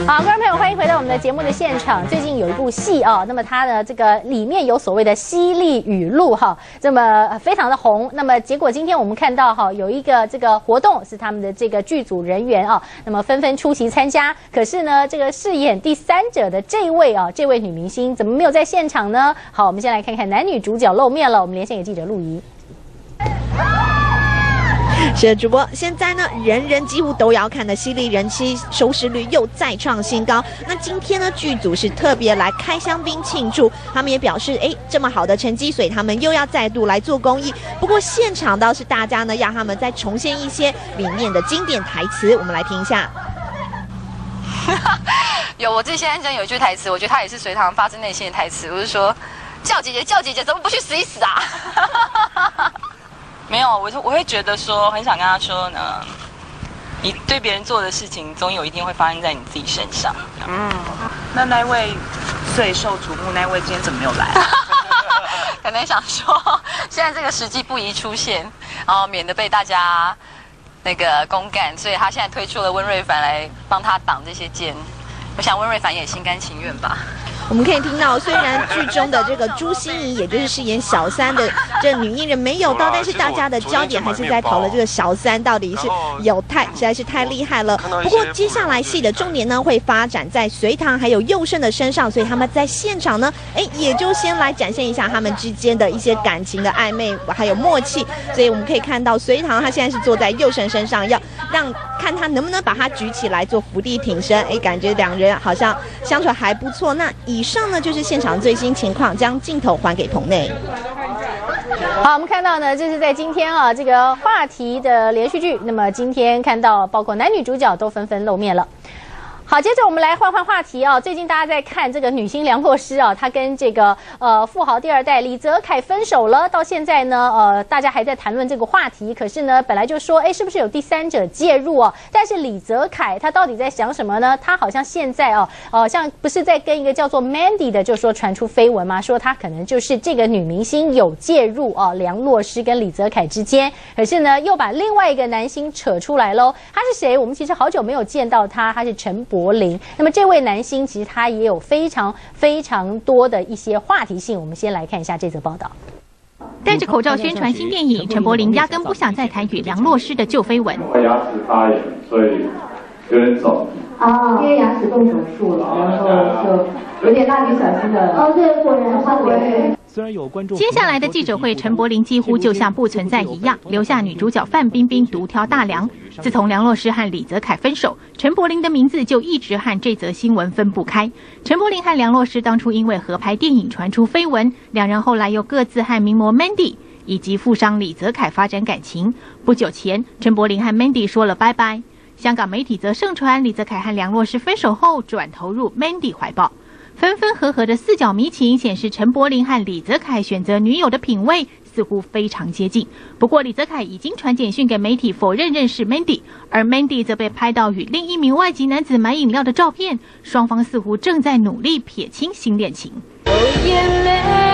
好，观众朋友，欢迎回到我们的节目的现场。最近有一部戏哦，那么它的这个里面有所谓的犀利语录哈，这么非常的红。那么结果今天我们看到哈，有一个这个活动是他们的这个剧组人员啊，那么纷纷出席参加。可是呢，这个饰演第三者的这位女明星怎么没有在现场呢？好，我们先来看看男女主角露面了。我们连线给记者陆怡。 是的，主播，现在呢，人人几乎都要看的犀利人妻收视率又再创新高。那今天呢，剧组是特别来开香槟庆祝，他们也表示，这么好的成绩，所以他们又要再度来做公益。不过现场倒是大家呢，让他们再重现一些里面的经典台词，我们来听一下。 我自己现在真有一句台词，我觉得它也是隋唐发自内心的台词，我是说，叫姐姐，怎么不去死一死啊？ 没有，我会觉得说，很想跟他说呢，你对别人做的事情，总有一天会发生在你自己身上。 那位最受瞩目那位今天怎么没有来啊？ 可能想说，现在这个时机不宜出现，然后免得被大家那个公干，所以他现在推出了温瑞凡来帮他挡这些箭。我想温瑞凡也心甘情愿吧。 我们可以听到，虽然剧中的这个朱心怡，也就是饰演小三的这女艺人没有到，但是大家的焦点还是在讨论这个小三到底是实在是太厉害了。不过接下来戏的重点呢，会发展在隋唐还有佑胜的身上，所以他们在现场呢，也就先来展现一下他们之间的一些感情的暧昧还有默契。所以我们可以看到，隋唐他现在是坐在佑胜身上，要看他能不能把他举起来做伏地挺身。感觉两人好像相处还不错。那以上呢就是现场最新情况，将镜头还给棚内。 好，我们看到呢，这是在今天这个话题的连续剧。那么今天看到，包括男女主角都纷纷露面了。好，接着我们来换话题啊。最近大家在看这个女星梁洛施啊，她跟这个富豪第二代李泽楷分手了。到现在呢，大家还在谈论这个话题。可是呢，本来就说，是不是有第三者介入啊？但是李泽楷他到底在想什么呢？他好像现在像不是在跟一个叫做 Mandy 的，就说传出绯闻吗？说他可能就是这个女明星有介入梁洛施跟李泽楷之间。可是呢，又把另外一个男星扯出来喽。他是谁？我们其实好久没有见到他，他是陈柏霖。那么这位男星其实他也有非常非常多的一些话题性，我们先来看一下这则报道。 戴着口罩宣传新电影，陈柏霖压根不想再谈与梁洛施的旧绯闻。 牙齿发炎，所以有点肿。 因为牙齿动手术了，然后就有点蜡笔小新的。对，果然会。 虽然有观众，接下来的记者会，陈柏霖几乎就像不存在一样，留下女主角范冰冰独挑大梁。自从梁洛施和李泽楷分手，陈柏霖的名字就一直和这则新闻分不开。陈柏霖和梁洛施当初因为合拍电影传出绯闻，两人后来又各自和名模 Mandy 以及富商李泽楷发展感情。不久前，陈柏霖和 Mandy 说了拜拜。香港媒体则盛传李泽楷和梁洛施分手后转投入 Mandy 怀抱。分分合合的四角迷情显示，陈柏霖和李泽楷选择女友的品味似乎非常接近。不过李泽楷已经传简讯给媒体否认认识 Mandy， 而 Mandy 则被拍到与另一名外籍男子买饮料的照片，双方似乎正在努力撇清新恋情。眼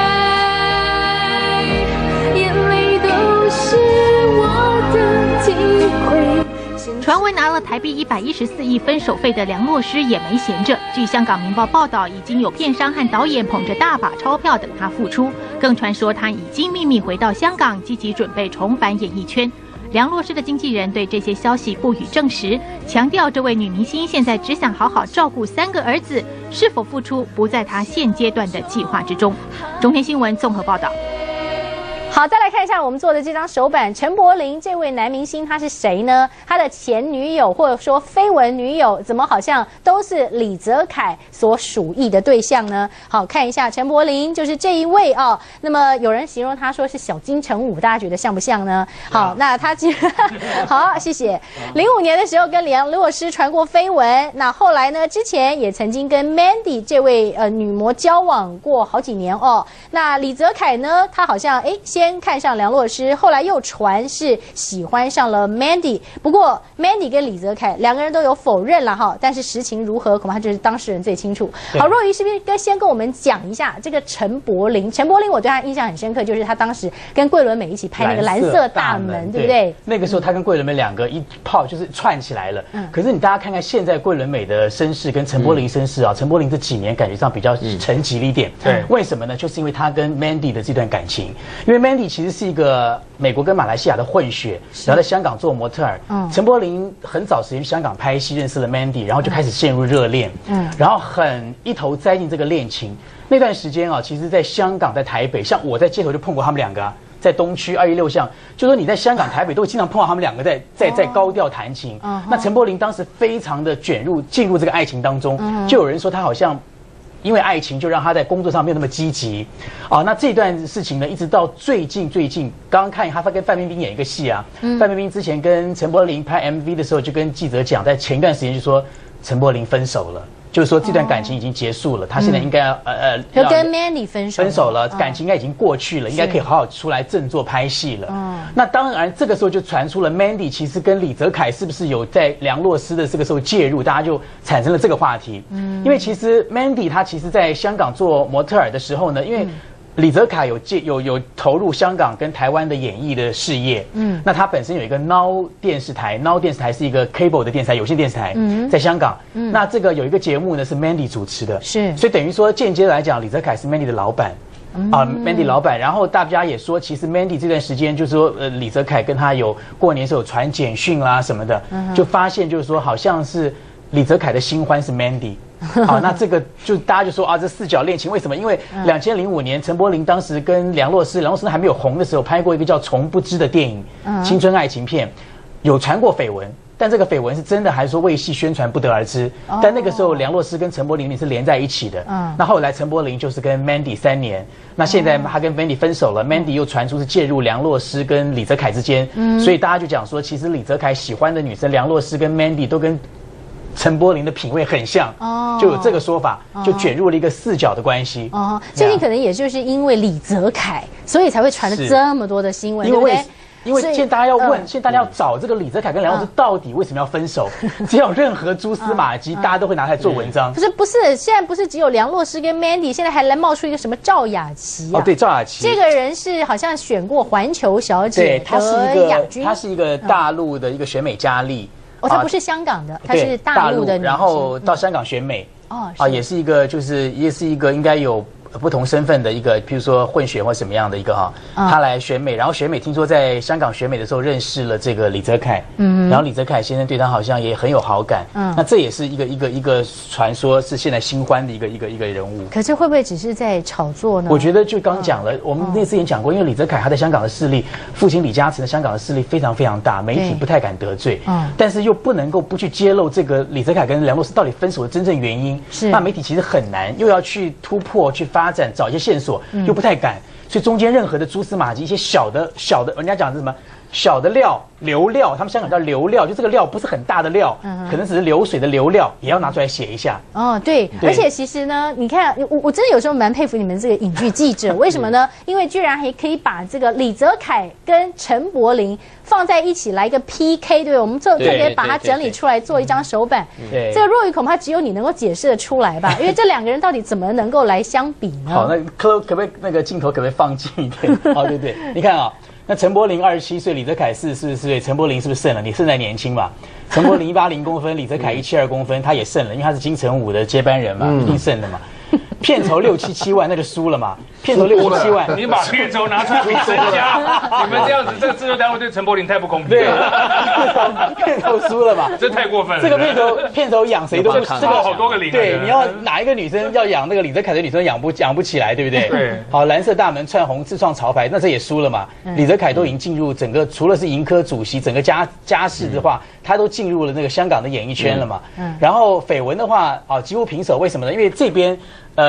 泪都是我的体会。传闻拿了台币114亿分手费的梁洛施也没闲着。据香港明报报道，已经有片商和导演捧着大把钞票等他复出，更传说他已经秘密回到香港，积极准备重返演艺圈。梁洛施的经纪人对这些消息不予证实，强调这位女明星现在只想好好照顾3个儿子，是否复出不在她现阶段的计划之中。中天新闻综合报道。 好，再来看一下我们做的这张手板，陈柏霖这位男明星他是谁呢？他的前女友或者说绯闻女友，怎么好像都是李泽楷所属意的对象呢？好，看一下陈柏霖就是这一位哦。那么有人形容他说是小金城武，大家觉得像不像呢？好，那他好，谢谢。05年的时候跟梁洛施传过绯闻，那后来呢，之前也曾经跟 Mandy 这位女模交往过好几年哦。那李泽楷呢，他好像先先看上梁洛施，后来又传是喜欢上了 Mandy。不过 Mandy 跟李泽楷两个人都有否认了哈，但是实情如何，恐怕就是当事人最清楚。好，若仪是不是该先跟我们讲一下这个陈柏霖？陈柏霖我对他印象很深刻，就是他当时跟桂纶镁一起拍那个蓝色大门，对不对？ 那个时候他跟桂纶镁两个一炮就是串起来了。可是你大家看看现在桂纶镁的身世跟陈柏霖身世啊，陈柏霖这几年感觉上比较沉寂了一点。对，为什么呢？就是因为他跟 Mandy 的这段感情，因为 Mandy 其实是一个美国跟马来西亚的混血，然后在香港做模特儿。陈柏霖很早时间去香港拍戏，认识了 Mandy， 然后就开始陷入热恋。然后很一头栽进这个恋情。那段时间啊，其实在香港、在台北，像我在街头就碰过他们两个啊。在东区216巷，就说你在香港、台北都会经常碰到他们两个在高调谈情。那陈柏霖当时非常的进入这个爱情当中，就有人说他好像因为爱情就让他在工作上没有那么积极。那这段事情呢，一直到最近，刚刚看他跟范冰冰演一个戏啊，范冰冰之前跟陈柏霖拍 MV 的时候，就跟记者讲，在前一段时间就说陈柏霖分手了。就是说这段感情已经结束了，他现在应该就跟 Mandy 分手了， 感情应该已经过去了，应该可以好好出来振作拍戏了。那当然这个时候就传出了 Mandy 其实跟李泽楷是不是有在梁洛施的这个时候介入，大家就产生了这个话题。因为其实 Mandy 她其实在香港做模特儿的时候呢，因为李泽楷有投入香港跟台湾的演艺的事业，那他本身有一个 Now 电视台 ，Now 电视台是一个 cable 的电视台，有线电视台，在香港，那这个有一个节目呢是 Mandy 主持的，所以等于说间接来讲，李泽楷是 Mandy 的老板。Mandy 老板，然后大家也说，其实 Mandy 这段时间就是说，李泽楷跟他有过年时候有传简讯啦什么的，就发现就是说，好像是李泽楷的新欢是 Mandy。那这个就大家就说这四角恋情为什么？因为2005年陈柏霖当时跟梁洛施还没有红的时候，拍过一个叫《从不知》的电影，青春爱情片，有传过绯闻。但这个绯闻是真的还是说为戏宣传不得而知。但那个时候梁洛施跟陈柏霖是连在一起的。那后来陈柏霖就是跟 Mandy 3年，那现在他跟 Mandy 分手了，Mandy 又传出是介入梁洛施跟李泽楷之间，所以大家就讲说，其实李泽楷喜欢的女生梁洛施跟 Mandy 都跟陈柏霖的品味很像，就有这个说法，就卷入了一个四角的关系。 最近可能也就是因为李泽楷，所以才会传了这么多的新闻，对不对？ 因为现在大家要问，现在大家要找这个李泽楷跟梁洛施到底为什么要分手？只要有任何蛛丝马迹，大家都会拿来做文章。 不是，现在不是只有梁洛施跟 Mandy， 现在还来冒出一个什么赵雅琪啊？ 对，赵雅琪这个人是好像选过环球小姐， 对，她是一个大陆的一个选美佳丽。 她不是香港的，她是大陆的女生， 然后到香港选美。也是一个应该有不同身份的一个，譬如说混血或什么样的一个他来选美，然后选美听说在香港选美的时候认识了这个李泽楷，然后李泽楷先生对他好像也很有好感，那这也是一个传说是现在新欢的一个人物。 可是会不会只是在炒作呢？ 我觉得就刚讲了，我们那次也讲过，因为李泽楷他在香港的势力，父亲李嘉诚的香港的势力非常非常大，媒体不太敢得罪，但是又不能够不去揭露这个李泽楷跟梁洛施到底分手的真正原因，那媒体其实很难，又要去突破去发展找一些线索，又不太敢，所以中间任何的蛛丝马迹，一些小的，人家讲的是什么小的料流料，他们香港叫流料，就这个料不是很大的料，可能只是流水的流料，也要拿出来写一下。 对，而且其实呢，你看我真的有时候蛮佩服你们这个影剧记者，为什么呢？因为居然还可以把这个李泽楷跟陈柏霖放在一起来一个 PK， 对，我们就可以把它整理出来做一张手板。这个若愚恐怕只有你能够解释得出来吧？因为这两个人到底怎么能够来相比呢？ 好，那可不可以那个镜头可不可以放近一点？对，你看那陈柏霖27岁，李泽楷44岁，陈柏霖是不是胜了？你胜在年轻嘛？陈柏霖180公分，李泽楷172公分，他也胜了，因为他是金城武的接班人嘛，一定胜的嘛。片酬6、7万，那就输了嘛。片酬6、7万， 你把片酬拿出来比身家，你们这样子，这个制作单位对陈柏霖太不公平了。 片酬输了嘛， 这太过分了。 这个片酬养谁都不， 这个好多个零。 对，你要哪一个女生要养那个李泽楷的女生养不起来，对不对？ 对。 好，蓝色大门串红自创潮牌，那这也输了嘛。李泽楷都已经进入整个，除了是银科主席，整个家世的话，他都进入了那个香港的演艺圈了嘛。然后绯闻的话，几乎平手，为什么呢？因为这边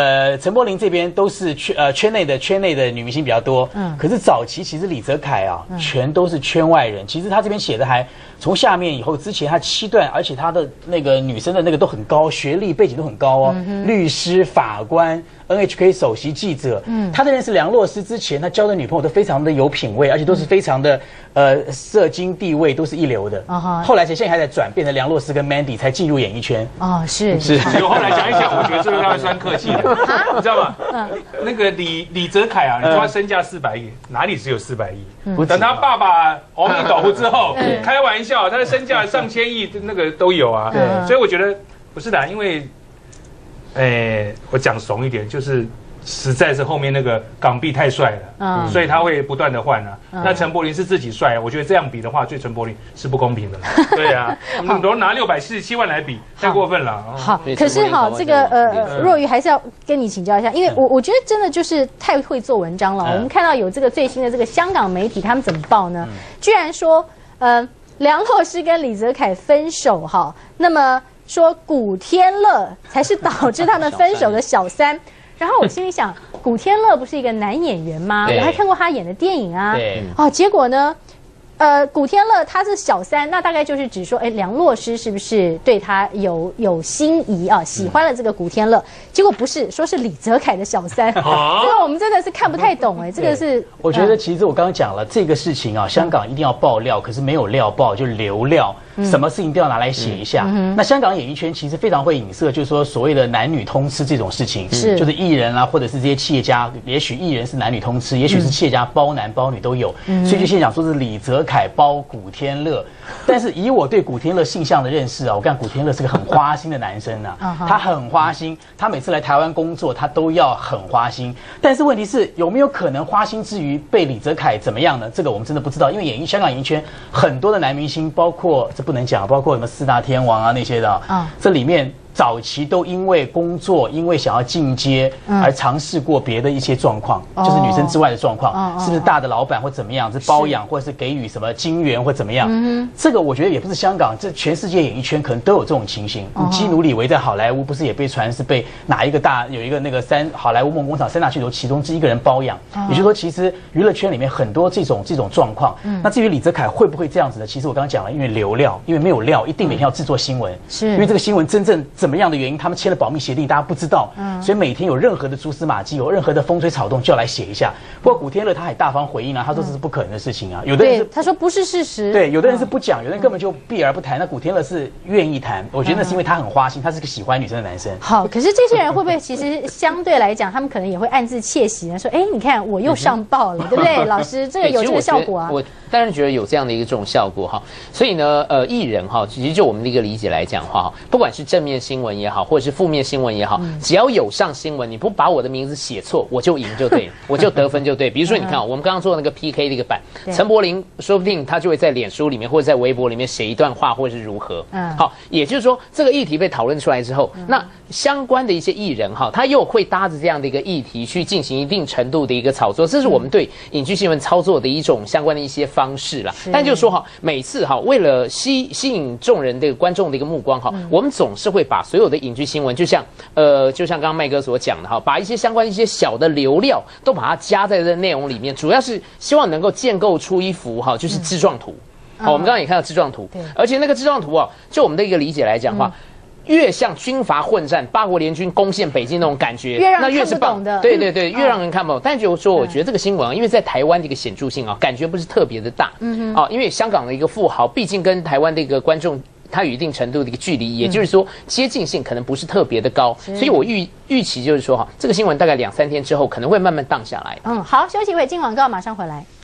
陈柏霖这边都是圈内的女明星比较多，可是早期其实李泽楷啊，全都是圈外人。其实他这边写的还从下面以后，之前他7段，而且他的那个女生的那个都很高，学历背景都很高哦，律师、法官、NHK 首席记者。他在认识梁洛施之前，他交的女朋友都非常的有品味，而且都是非常的社经地位都是一流的。后来现在还在转变成梁洛施跟 Mandy 才进入演艺圈。哦，是。 我后来讲一讲，我觉得这个他会算客气的，你知道吗？那个李泽楷啊，你说他身价400亿，哪里只有400亿？等他爸爸阿弥陀佛之后，开玩笑，他的身价上千亿，那个都有啊。所以我觉得不是的，因为，我讲怂一点，就是实在是后面那个港币太帅了，所以他会不断的换啊。那陈柏霖是自己帅，我觉得这样比的话，对陈柏霖是不公平的。对啊，你都拿647万来比，太过分了。 好，可是哈，这个若愚还是要跟你请教一下，因为我觉得真的就是太会做文章了。我们看到有这个最新的这个香港媒体，他们怎么报呢？居然说梁洛施跟李泽楷分手哈，那么说古天乐才是导致他们分手的小三。然后我心里想，古天乐不是一个男演员吗？我还看过他演的电影啊。哦，结果呢，古天乐他是小三，那大概就是指说，梁洛施是不是对他有心仪啊，喜欢了这个古天乐？结果不是，说是李泽楷的小三。这个我们真的是看不太懂这个是。 我觉得其实我刚刚讲了这个事情啊，香港一定要爆料，可是没有料爆就流料。什么事情都要拿来写一下。那香港演艺圈其实非常会影射，就是说所谓的男女通吃这种事情，就是艺人啊，或者是这些企业家，也许艺人是男女通吃，也许是企业家包男包女都有。所以就现在讲说是李泽楷包古天乐，但是以我对古天乐性向的认识啊，我看古天乐是个很花心的男生啊，他很花心，他每次来台湾工作，他都要很花心。但是问题是有没有可能花心之余被李泽楷怎么样呢？这个我们真的不知道，因为香港演艺圈很多的男明星，包括不能讲，包括什么4大天王啊那些的，这里面早期都因为工作，因为想要进阶而尝试过别的一些状况，就是女生之外的状况，是不是大的老板或怎么样，是包养或者是给予什么金援或怎么样？这个我觉得也不是香港，这全世界演艺圈可能都有这种情形。基努里维在好莱坞不是也被传是被哪一个有一个那个好莱坞梦工厂3大巨头其中之一个人包养？也就是说，其实娱乐圈里面很多这种状况。那至于李泽楷会不会这样子呢？其实我刚刚讲了，因为流料，因为没有料，一定每天要制作新闻，因为这个新闻真正怎么样的原因，他们签了保密协定，大家不知道，所以每天有任何的蛛丝马迹，有任何的风吹草动就要来写一下。不过古天乐他还大方回应啊，他说这是不可能的事情啊。有的人是他说不是事实， 对，有的人是不讲，有的人根本就避而不谈。那古天乐是愿意谈，我觉得那是因为他很花心，他是个喜欢女生的男生。 好，可是这些人会不会其实相对来讲，他们可能也会暗自窃喜呢？说，你看我又上报了，对不对？老师，这个有这个效果啊。 我当然觉得有这样的一个这种效果哈。所以呢，艺人哈，其实就我们的一个理解来讲的话，不管是正面新闻也好，或者是负面新闻也好，只要有上新闻，你不把我的名字写错，我就赢就对了，我就得分就对。比如说，你看我们刚刚做那个 PK 的一个版，陈柏霖说不定他就会在脸书里面或者在微博里面写一段话，或者是如何。好，也就是说这个议题被讨论出来之后，那相关的一些艺人哈，他又会搭着这样的一个议题去进行一定程度的一个炒作，这是我们对影剧新闻操作的一种相关的一些方式啦。但就是说哈，每次哈为了吸引众人的观众的一个目光哈，我们总是会把所有的影剧新闻，就像刚刚麦哥所讲的哈，把一些相关一些小的流料都把它加在这内容里面，主要是希望能够建构出一幅哈，就是枝状图。好，我们刚刚也看到枝状图，而且那个枝状图啊，就我们的一个理解来讲的话，越像军阀混战、8国联军攻陷北京那种感觉，那越是棒的。对对对，越让人看不懂。但就是说，我觉得这个新闻啊，因为在台湾的一个显著性啊，感觉不是特别的大。因为香港的一个富豪，毕竟跟台湾的一个观众，他有一定程度的一个距离，也就是说接近性可能不是特别的高，所以我预期就是说哈，这个新闻大概2、3天之后可能会慢慢荡下来。 好，休息会，进广告，马上回来。